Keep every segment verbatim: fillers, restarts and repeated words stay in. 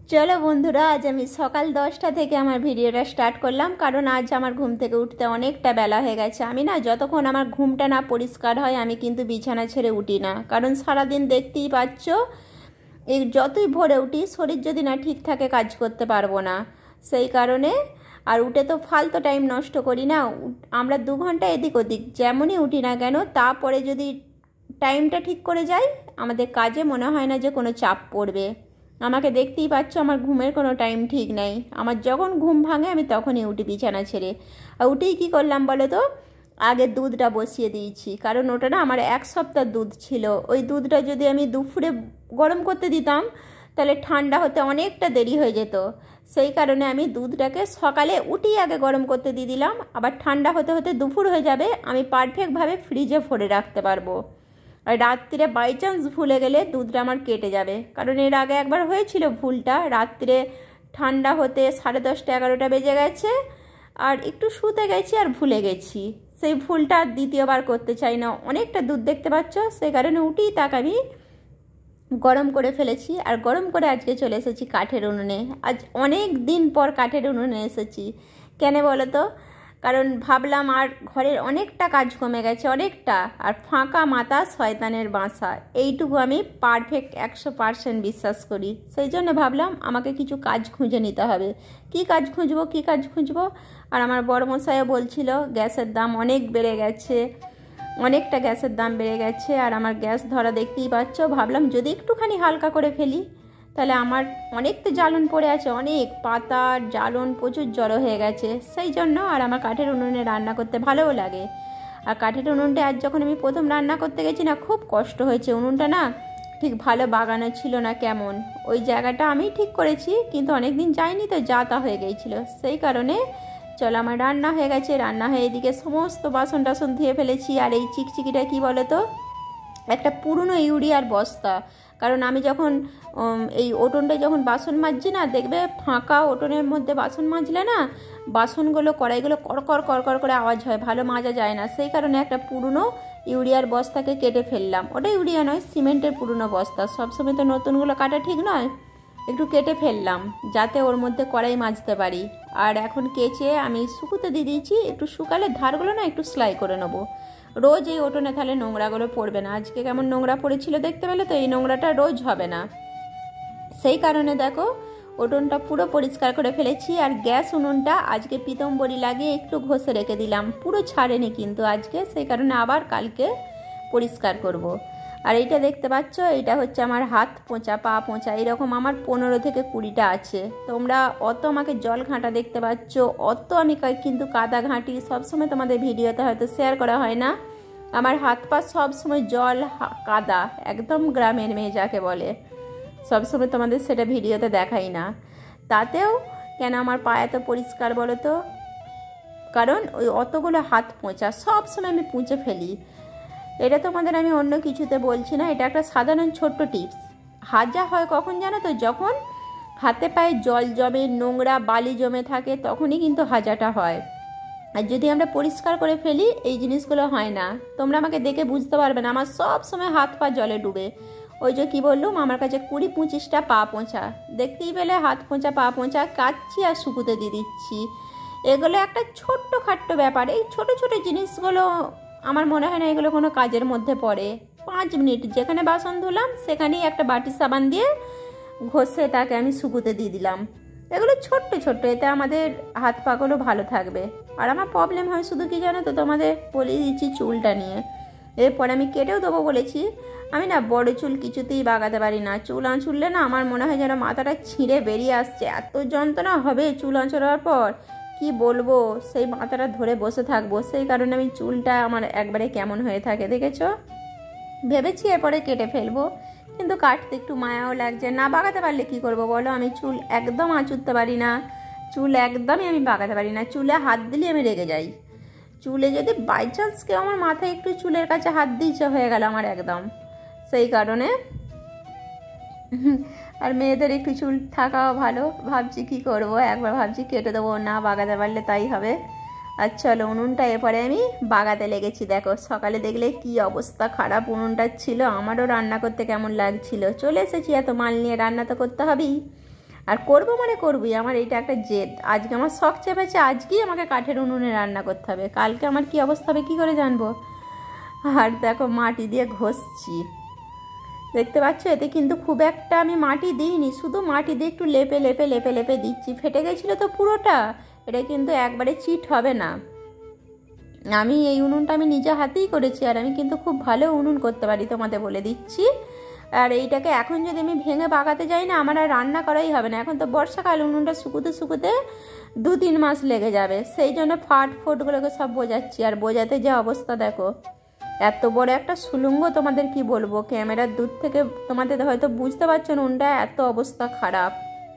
চলো বন্ধুরা, আজ আমি সকাল দশটা থেকে আমার ভিডিওটা স্টার্ট করলাম, কারণ আজ আমার ঘুম থেকে উঠতে অনেকটা বেলা হয়ে গেছে। আমি না যতক্ষণ আমার ঘুমটা না পরিষ্কার হয় আমি কিন্তু বিছানা ছেড়ে উঠি না, কারণ সারাদিন দেখতেই পাচ্ছ এই যতই ভোরে উঠি শরীর যদি না ঠিক থাকে কাজ করতে পারবো না। সেই কারণে আর উঠে তো ফালতু টাইম নষ্ট করি না। আমরা দু ঘন্টা এদিক ওদিক যেমনই উঠি না কেন, তারপরে যদি টাইমটা ঠিক করে যাই আমাদের কাজে মনে হয় না যে কোনো চাপ পড়বে। আমাকে দেখতেই পাচ্ছ আমার ঘুমের কোনো টাইম ঠিক নেই। আমার যখন ঘুম ভাঙে আমি তখনই উঠি বিছানা ছেড়ে। আর উঠেই কী করলাম বলো তো, আগে দুধটা বসিয়ে দিয়েছি, কারণ ওটা না আমার এক সপ্তাহ দুধ ছিল। ওই দুধটা যদি আমি দুপুরে গরম করতে দিতাম তাহলে ঠান্ডা হতে অনেকটা দেরি হয়ে যেত। সেই কারণে আমি দুধটাকে সকালে উঠেই আগে গরম করতে দিয়ে দিলাম, আবার ঠান্ডা হতে হতে দুপুর হয়ে যাবে, আমি পারফেক্টভাবে ফ্রিজে ভরে রাখতে পারবো। আর রাত্রে বাই চান্স ভুলে গেলে দুধটা আমার কেটে যাবে, কারণ এর আগে একবার হয়েছিল ভুলটা। রাত্রে ঠান্ডা হতে সাড়ে দশটা এগারোটা বেজে গেছে, আর একটু শুতে গেছি আর ভুলে গেছি। সেই ভুলটা আর দ্বিতীয়বার করতে চাই না। অনেকটা দুধ দেখতে পাচ্ছ, সেই কারণে উঠেই তাক আমি গরম করে ফেলেছি। আর গরম করে আজকে চলে এসেছি কাঠের উনুনে। আজ অনেক দিন পর কাঠের উনুনে এসেছি। কেন বলো তো, কারণ ভাবলাম আর ঘরের অনেকটা কাজ কমে গেছে, অনেকটা। আর ফাঁকা মাথা শয়তানের বাসা, এইটুকু আমি পারফেক্ট একশো পার্সেন্ট বিশ্বাস করি। সেই জন্য ভাবলাম আমাকে কিছু কাজ খুঁজে নিতে হবে। কি কাজ খুঁজবো কি কাজ খুঁজবো আর আমার বড়মশাইও বলছিল গ্যাসের দাম অনেক বেড়ে গেছে, অনেকটা গ্যাসের দাম বেড়ে গেছে। আর আমার গ্যাস ধরা দেখতেই পাচ্ছ। ভাবলাম যদি একটুখানি হালকা করে ফেলি তাহলে আমার অনেক তো জ্বালন পড়ে আছে, অনেক পাতা জ্বালন প্রচুর জড়ো হয়ে গেছে। সেই জন্য আর আমার কাঠের উনুনে রান্না করতে ভালোও লাগে। আর কাঠের উনুনটা আজ যখন আমি প্রথম রান্না করতে গেছি না, খুব কষ্ট হয়েছে। উনুনটা না ঠিক ভালো বাগানো ছিল না, কেমন ওই জায়গাটা আমি ঠিক করেছি, কিন্তু অনেক দিন যায়নি তো যা তা হয়ে গিয়েছিল। সেই কারণে চলো আমার রান্না হয়ে গেছে। রান্না হয়ে এদিকে সমস্ত বাসন টাসন ধুয়ে ফেলেছি। আর এই চিকচিকিটা কি বলো তো, একটা পুরনো ইউরিয়ার বস্তা। কারণ আমি যখন এই ওটনটায় যখন বাসন মাজছি না, দেখবে ফাঁকা ওটনের মধ্যে বাসন মাজলে না বাসনগুলো কড়াইগুলো করকর করকর করে আওয়াজ হয়, ভালো মাজা যায় না। সেই কারণে একটা পুরনো ইউরিয়ার বস্তাকে কেটে ফেললাম। ওটা ইউরিয়া নয়, সিমেন্টের পুরনো বস্তা। সবসময় তো নতুনগুলো কাটা ঠিক নয়, একটু কেটে ফেললাম যাতে ওর মধ্যে কড়াই মাজতে পারি। আর এখন কেচে আমি শুকোতে দিয়ে দিয়েছি, একটু শুকালে ধারগুলো না একটু সেলাই করে নেবো। রোজ এই ওটনে তাহলে নোংরাগুলো পড়বে না। আজকে কেমন নোংরা পড়েছিল দেখতে পেলে তো, এই নোংরাটা রোজ হবে না। সেই কারণে দেখো ওটনটা পুরো পরিষ্কার করে ফেলেছি। আর গ্যাস উনুনটা আজকে পিতম্বরি লাগিয়ে একটু ঘষে রেখে দিলাম, পুরো ছাড়েনি কিন্তু আজকে। সেই কারণে আবার কালকে পরিষ্কার করব। আর এইটা দেখতে পাচ্ছ, এটা হচ্ছে আমার হাত পোঁচা পা পোঁচা, এরকম আমার পনেরো থেকে কুড়িটা আছে। তোমরা অত আমাকে জল ঘাঁটা দেখতে পাচ্ছ, অত আমি কিন্তু কাদা ঘাঁটি সবসময় তোমাদের ভিডিওতে হয়তো শেয়ার করা হয় না। আমার হাত পা সবসময় জল কাদা, একদম গ্রামের মেয়ে যাকে বলে, সবসময় তোমাদের সেটা ভিডিওতে দেখাই না। তাতেও কেন আমার পা এত পরিষ্কার বলো তো, কারণ ওই অতগুলো হাত পোঁচা সবসময় আমি পুঁছে ফেলি। এটা তোমাদের আমি অন্য কিছুতে বলছি না, এটা একটা সাধারণ ছোট্ট টিপস। হাজা হয় কখন জানো তো, যখন হাতে পায়ে জল জমে, নোংরা বালি জমে থাকে, তখনই কিন্তু হাজাটা হয়। আর যদি আমরা পরিষ্কার করে ফেলি এই জিনিসগুলো হয় না। তোমরা আমাকে দেখে বুঝতে পারবে না, আমার সব সময় হাত পা জলে ডুবে। ওই যে কী বললুম, আমার কাছে কুড়ি পঁচিশটা পা পোঁছা, দেখতেই পেলে হাত পোঁচা পা পোঁচা কাচ্ছি আর শুকুতে দিয়ে দিচ্ছি। এগুলো একটা ছোট্ট খাট্ট ব্যাপার। এই ছোটো ছোটো জিনিসগুলো আমার মনে হয় না এগুলো কোনো কাজের মধ্যে পড়ে। পাঁচ মিনিট যেখানে বাসন ধুলাম সেখানেই একটা বাটি সাবান দিয়ে ঘষে তাকে আমি শুকুতে দিয়ে দিলাম। এগুলো ছোট্ট ছোট্ট, এতে আমাদের হাত পাগুলো ভালো থাকবে। আর আমার প্রবলেম হয় শুধু কি জানো তো, তোমাদের বলে দিচ্ছি চুলটা নিয়ে। এরপর আমি কেটেও দেবো বলেছি। আমি না বড় চুল কিছুতেই বাগাতে পারি না। চুল আঁচড়লে না আমার মনে হয় যেন মাথাটা ছিঁড়ে বেরিয়ে আসছে, এত যন্ত্রণা হবে চুল আঁচড়ার পর কি বলবো। সেই মাথাটা ধরে বসে থাকবো। সেই কারণে আমি চুলটা আমার একবারে কেমন হয়ে থাকে দেখেছ। ভেবেছি এরপরে কেটে ফেলবো, কিন্তু কাটতে একটু মায়াও লাগছে। না বাগাতে পারলে কি করব বলো, আমি চুল একদম আঁচড়তে পারি না, চুল একদমই আমি বাগাতে পারি না। চুলে হাত দিলে আমি রেগে যাই। চুলে যদি বাই চান্স কেউ আমার মাথায় একটু চুলের কাছে হাত দিয়েছে, হয়ে গেল আমার একদম। সেই কারণে আর মেয়েদের একটু চুল থাকাও ভালো। ভাবছি কি করব, একবার ভাবছি কেটে দেবো, না বাগাতে পারলে তাই হবে। আর চলো উনুনটা এরপরে আমি বাগাতে লেগেছি। দেখো সকালে দেখলে কি অবস্থা খারাপ উনুনটা ছিল, আমারও রান্না করতে কেমন লাগছিল। চলে এসেছি, এত মাল নিয়ে রান্না তো করতে হবেই। আর করবো মানে করবই, আমার এইটা একটা জেদ। আজকে আমার শখ চেপেছে, আজকেই আমাকে কাঠের উনুনে রান্না করতে হবে, কালকে আমার কি অবস্থা হবে কী করে জানবো। আর দেখো মাটি দিয়ে ঘষছি, দেখতে পাচ্ছ, এতে কিন্তু খুব একটা আমি মাটি দিইনি, শুধু মাটি দিয়ে একটু লেপে লেপে লেপে লেপে দিচ্ছি। ফেটে গেছিলো তো পুরোটা, এটা কিন্তু একবারে চিট হবে না। আমি এই উনুনটা আমি নিজে হাতেই করেছি, আর আমি কিন্তু খুব ভালো উনুন করতে পারি, তোমাদের বলে দিচ্ছি। আর এইটাকে এখন যদি আমি ভেঙে বাগাতে যাই না, আমার আর রান্না করাই হবে না। এখন তো বর্ষাকাল, উনুনটা শুকুতে শুকুতে দু তিন মাস লেগে যাবে, সেই জন্য ফাট ফোটগুলোকে সব বোঝাচ্ছি। আর বোঝাতে যে অবস্থা দেখো, এত বড় একটা সুলুঙ্গ, তোমাদের কি বলবো, ক্যামেরার দূর থেকে তোমাদের হয়তো বুঝতে পারছো না, উনুনটা এত অবস্থা খারাপ।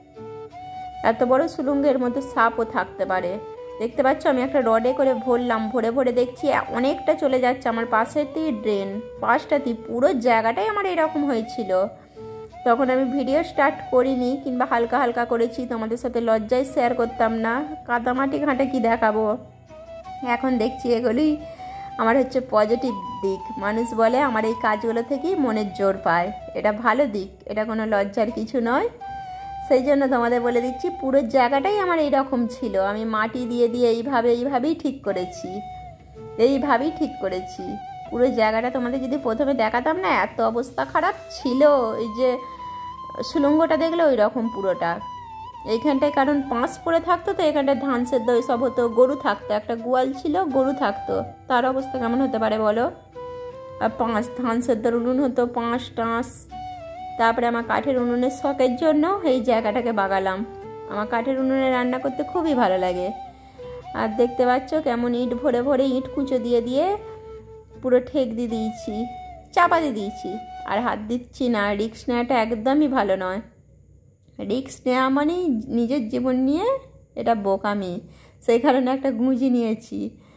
এত বড় সুলুঙ্গের মধ্যে সাপও থাকতে পারে। দেখতে পাচ্ছ আমি একটা রডে করে ভরলাম, ভরে ভরে দেখছি অনেকটা চলে যাচ্ছে। আমার পাশেরতেই ড্রেন, পাশটাতেই পুরো জায়গাটাই আমার এরকম হয়েছিল। তখন আমি ভিডিও স্টার্ট করিনি, কিংবা হালকা হালকা করেছি, তোমাদের সাথে লজ্জায় শেয়ার করতাম না, কাদামাটি ঘাঁটে কি দেখাবো। এখন দেখছি এগুলোই আমার হচ্ছে পজিটিভ দিক। মানুষ বলে আমার এই কাজগুলো থেকেই মনের জোর পায়, এটা ভালো দিক, এটা কোনো লজ্জার কিছু নয়। সেই জন্য তোমাদের বলে দিচ্ছি, পুরো জায়গাটাই আমার এইরকম ছিল, আমি মাটি দিয়ে দিয়ে এইভাবে এইভাবেই ঠিক করেছি, এইভাবেই ঠিক করেছি পুরো জায়গাটা। তোমাদের যদি প্রথমে দেখাতাম না, এত অবস্থা খারাপ ছিল। এই যে সুলঙ্গটা দেখলে ওই রকম পুরোটা এইখানটায়, কারণ পাঁচ পড়ে থাকতো তো, এখানটায় ধান সেদ্ধ সব হতো, গরু থাকতো, একটা গোয়াল ছিল, গরু থাকতো, তার অবস্থা কেমন হতে পারে বলো। আর পাঁচ ধান সেদ্ধর উনুন হতো, পাঁচ টাঁস। তারপরে আমার কাঠের উনুনের শখের জন্য এই জায়গাটাকে বাগালাম। আমার কাঠের উনুনে রান্না করতে খুবই ভালো লাগে। আর দেখতে পাচ্ছ কেমন ইট ভরে ভরে ইট কুচো দিয়ে দিয়ে পুরো ঠেক দিয়ে দিয়েছি, চাপা দিয়ে দিয়েছি, আর হাত দিচ্ছি না। রিক্স নেওয়াটা একদমই ভালো নয়। রিক্স নেওয়া মানেই নিজের জীবন নিয়ে এটা বোকামি, সেই কারণে একটা গুঁজি নিয়েছি।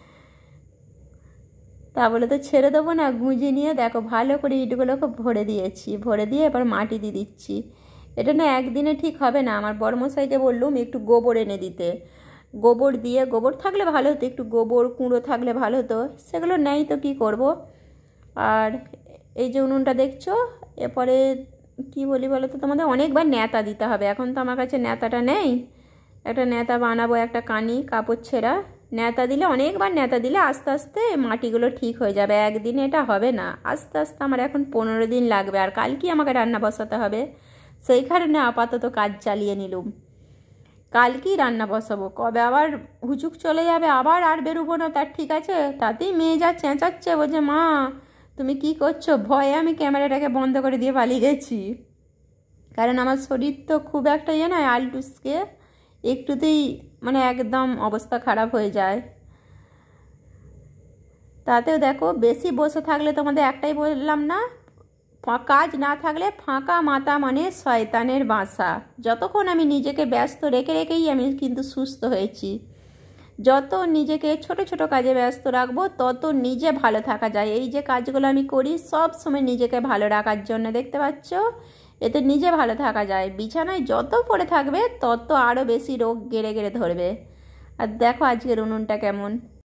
তা বলে তো ছেড়ে দেবো না, গুঁজি নিয়ে দেখো ভালো করে ইটগুলোকে ভরে দিয়েছি, ভরে দিয়ে এবার মাটি দিয়ে দিচ্ছি। এটা না একদিনে ঠিক হবে না। আমার বড়মশাইকে বললুম একটু গোবর এনে দিতে, গোবর দিয়ে, গোবর থাকলে ভালো হতো, একটু গোবর কুঁড়ো থাকলে ভালো হতো, সেগুলো নেই তো কী করব। আর এই যে উনুনটা দেখছো, এরপরে কি বলি বলো তো তোমাদের, অনেকবার ন্যাতা দিতে হবে। এখন তো আমার কাছে ন্যাতাটা নেই, একটা ন্যাতা বানাবো, একটা কানি কাপড় ছেঁড়া ন্যাতা দিলে, অনেকবার ন্যাতা দিলে আস্তে আস্তে মাটিগুলো ঠিক হয়ে যাবে। একদিনে এটা হবে না, আস্তে আস্তে আমার এখন পনেরো দিন লাগবে। আর কালকে আমাকে রান্না বসাতে হবে, সেই কারণে আপাতত কাজ চালিয়ে নিলুম। কালকেই রান্না বসাবো, কবে আবার হুচুক চলে যাবে আবার আর বেরোবো না তার ঠিক আছে। তাতেই মেয়ে যা চেঁচাচ্ছে, বলছে মা তুমি কি করছো, ভয়ে আমি ক্যামেরাটাকে বন্ধ করে দিয়ে পালিয়ে গেছি। কারণ আমার শরীর তো খুব একটা ইয়ে নয়, আলটুসকে একটুতেই মানে একদম অবস্থা খারাপ হয়ে যায়। তাতেও দেখো বেশি বসে থাকলে, তোমাদের একটাই বললাম না, কাজ না থাকলে ফাঁকা মাথা মানে শয়তানের বাসা। যতক্ষণ আমি নিজেকে ব্যস্ত রেখে রেখেই আমি কিন্তু সুস্থ হয়েছি। যত নিজেকে ছোট ছোট কাজে ব্যস্ত রাখবো, তত নিজে ভালো থাকা যায়। এই যে কাজগুলো আমি করি সব সময় নিজেকে ভালো রাখার জন্য, দেখতে পাচ্ছ, এতে নিজে ভালো থাকা যায়। বিছানায় যত পড়ে থাকবে তত আরও বেশি রোগ গেড়ে গেড়ে ধরবে। আর দেখো আজকের উনুনটা কেমন।